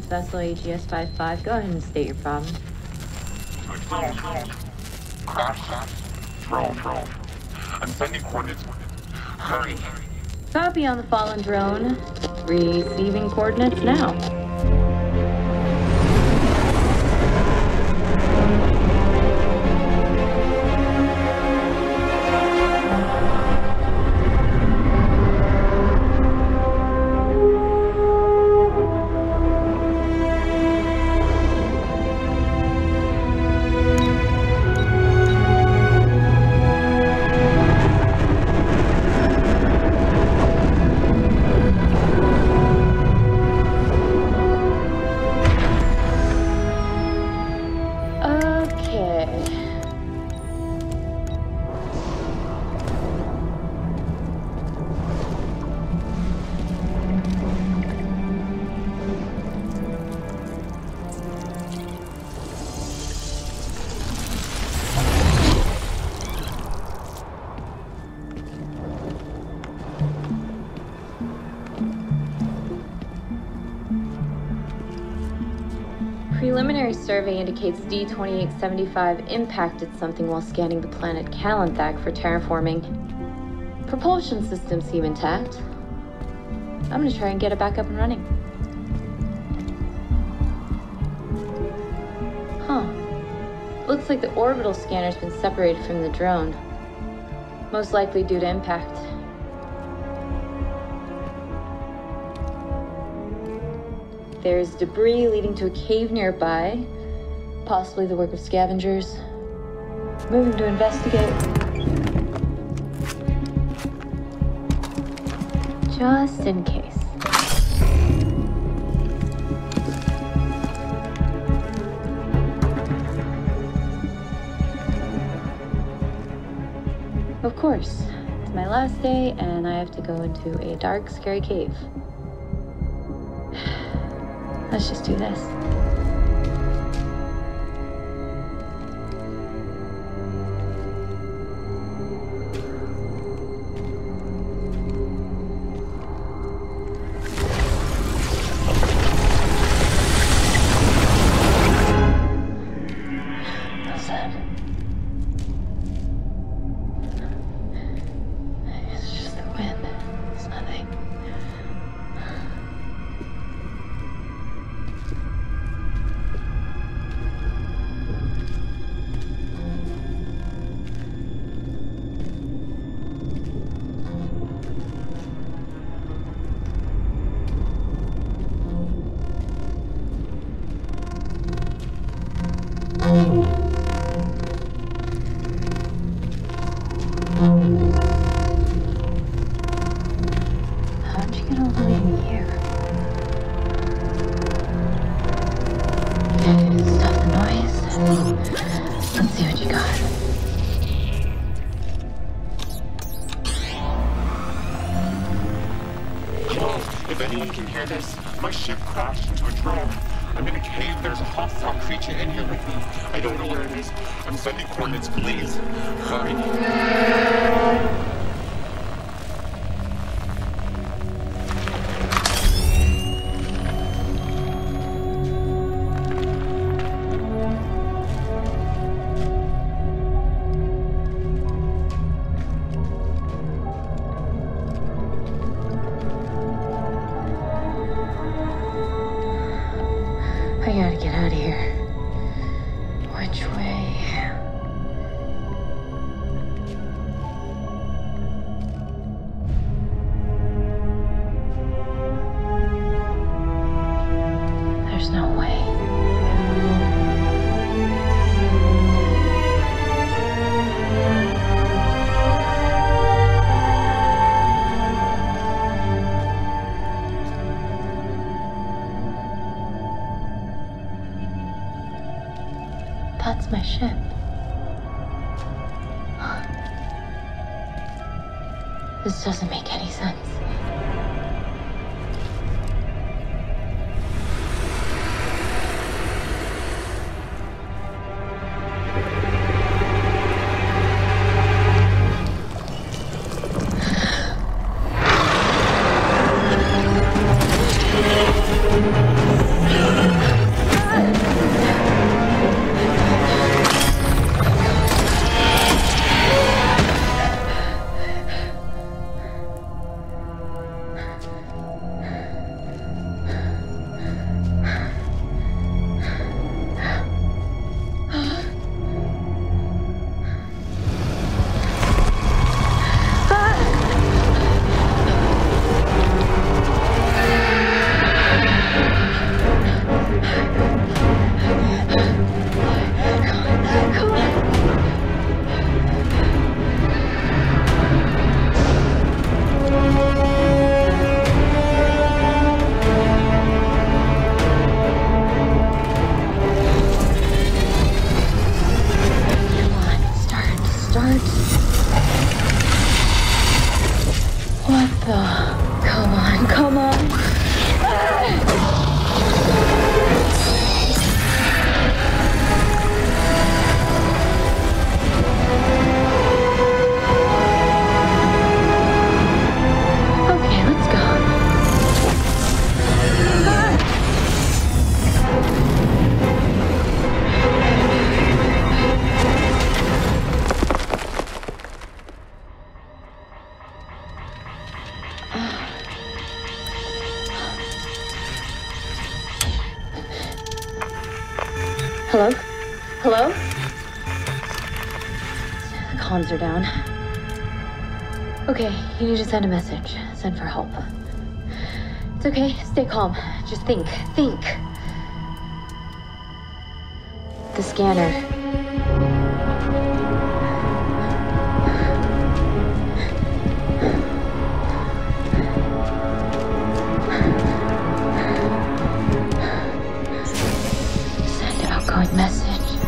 vessel AGS-55. Go ahead and state your problem. Crash. Drone. I'm sending coordinates. Hurry. Copy on the fallen drone. Receiving coordinates now. Preliminary survey indicates D-2875 impacted something while scanning the planet Kalanthak for terraforming. Propulsion systems seem intact. I'm gonna try and get it back up and running. Huh. Looks like the orbital scanner's been separated from the drone. Most likely due to impact. There's debris leading to a cave nearby, possibly the work of scavengers. Moving to investigate. Just in case. Of course, it's my last day and I have to go into a dark, scary cave. Let's just do this. What's that? It's just the wind. It's nothing. How'd you get all the way in here? Stop the noise. Let's see what you got. Hello, if anyone can hear this, my ship crashed into a drone. I'm in a cave. There's a hostile creature in here with me. I don't know where it is. I'm sending coordinates, please. Hurry. I gotta get out of here. Which way? There's no way. That's my ship. This doesn't make any sense. start. What the? Come on, come on. Okay, let's go. Hello? Hello? The comms are down. Okay, you need to send a message. Send for help. It's okay, stay calm. Just think. The scanner. Send outgoing message.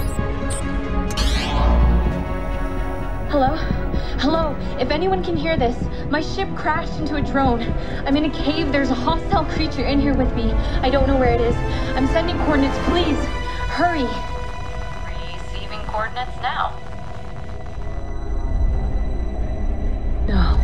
Hello? Hello? If anyone can hear this, my ship crashed into a drone. I'm in a cave. There's a hostile creature in here with me. I don't know where it is. I'm sending coordinates. Please, hurry. Receiving coordinates now. No.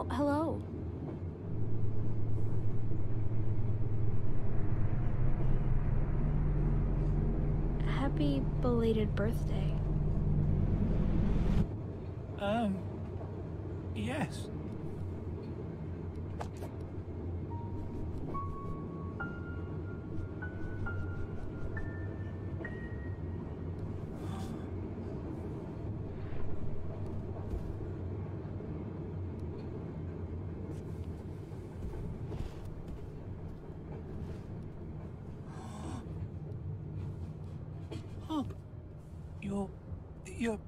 hello. Happy belated birthday. Yes. Oh, you're...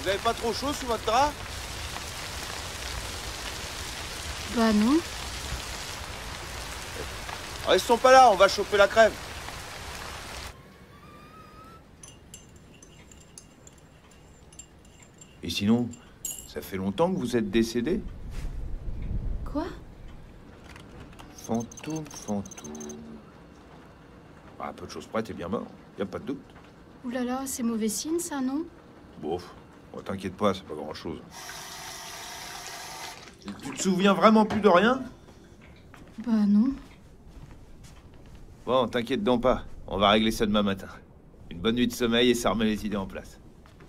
Vous avez pas trop chaud sous votre drap? Bah non. Restons pas là, on va choper la crève. Et sinon, ça fait longtemps que vous êtes décédé? Quoi? Fantôme. À peu de choses près, t'es bien mort. Y a pas de doute. Ouh là là, c'est mauvais signe ça, non? Bon, t'inquiète pas, c'est pas grand-chose. Tu te souviens vraiment plus de rien? Bah non. Bon, t'inquiète donc pas. On va régler ça demain matin. Une bonne nuit de sommeil et ça remet les idées en place.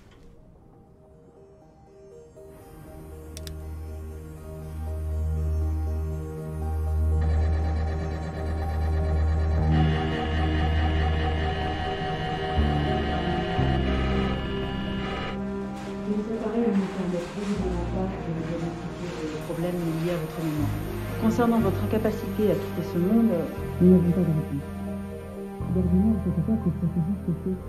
Problèmes liés à votre mémoire. Concernant votre incapacité à quitter ce monde, nous n'avons pas de réponse. D'ordinaire, je ne sais pas que le processus se fait.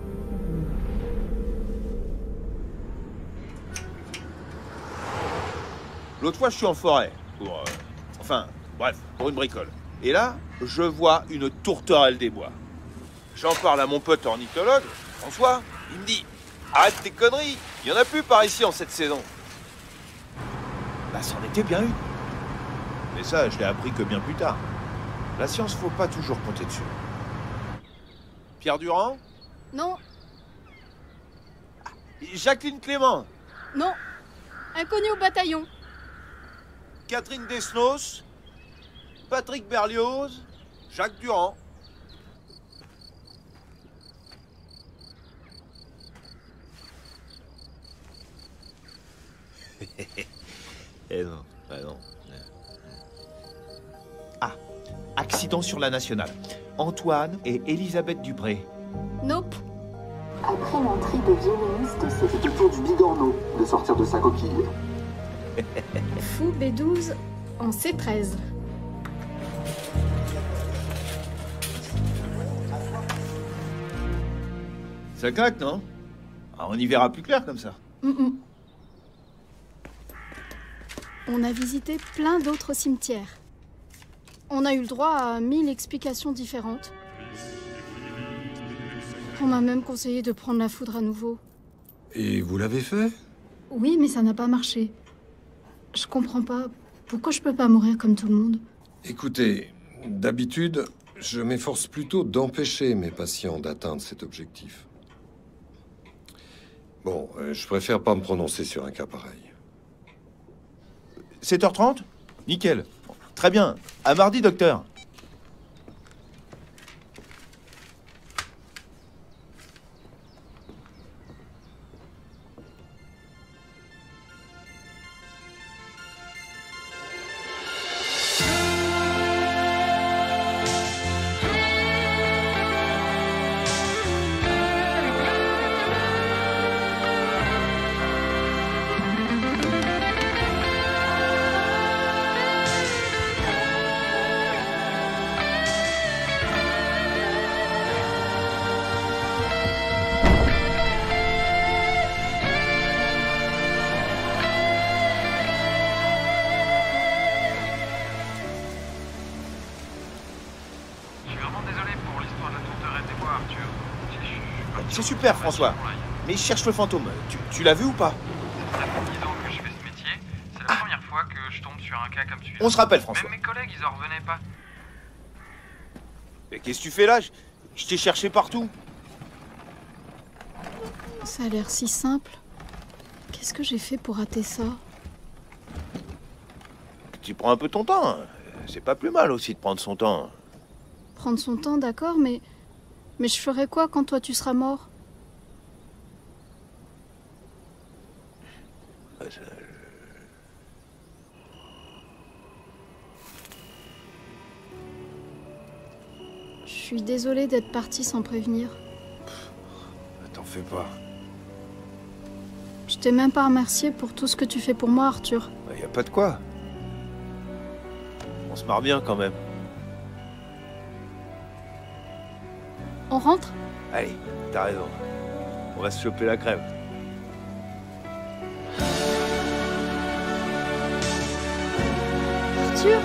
L'autre fois, je suis en forêt pour... pour une bricole. Et là, je vois une tourterelle des bois. J'en parle à mon pote ornithologue, François. Il me dit, arrête tes conneries, il y en a plus par ici en cette saison. Bah, c'en était bien une. Mais ça, je l'ai appris que bien plus tard. La science, faut pas toujours compter dessus. Pierre Durand? Non, Jacqueline Clément? non. Inconnu au bataillon. Catherine Desnos? Patrick Berlioz? Jacques Durand? Eh non, bah non. Ah, accident sur la nationale. Antoine et Elisabeth Dupré. Nope. Après l'entrée de violonistes, c'était au tour du bigorneau de sortir de sa coquille. Fou B12 en C13. Ça claque, non? Ah, on y verra plus clair comme ça. On a visité plein d'autres cimetières. On a eu le droit à 1000 explications différentes. On m'a même conseillé de prendre la foudre à nouveau. Et vous l'avez fait? Oui, mais ça n'a pas marché. Je comprends pas. Pourquoi je peux pas mourir comme tout le monde? Écoutez, d'habitude, je m'efforce plutôt d'empêcher mes patients d'atteindre cet objectif. Bon, je préfère pas me prononcer sur un cas pareil. 7h30? Nickel. Très bien. À mardi, docteur. C'est super, François. Mais je cherche le fantôme. Tu l'as vu ou pas? Ça fait 10 ans que je fais ce métier. C'est la première fois que je tombe sur un cas comme celui-là. On se rappelle, François. Même mes collègues, ils en revenaient pas. Mais qu'est-ce que tu fais là? Je t'ai cherché partout. Ça a l'air si simple. Qu'est-ce que j'ai fait pour rater ça? Tu prends un peu ton temps. C'est pas plus mal aussi de prendre son temps. Prendre son temps, d'accord, mais je ferai quoi quand toi tu seras mort? Je suis désolée d'être partie sans prévenir. T'en fais pas. Je t'ai même pas remercié pour tout ce que tu fais pour moi, Arthur. Y a pas de quoi. On se marre bien quand même. On rentre? Allez, t'as raison. On va se choper la crève. sûr?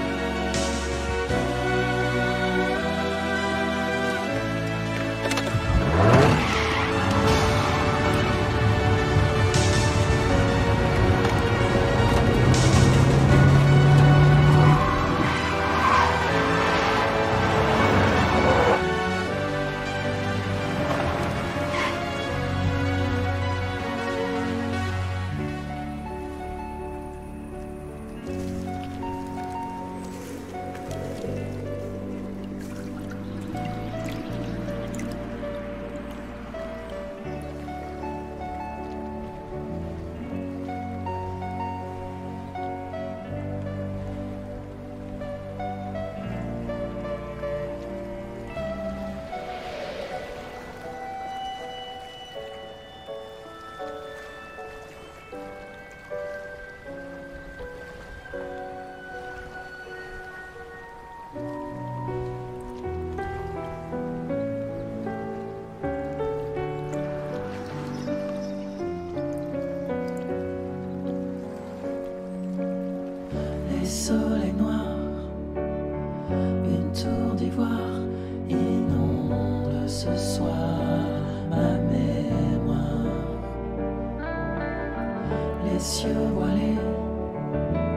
Soleil noir, une tour d'ivoire inonde ce soir ma mémoire. Les cieux voilés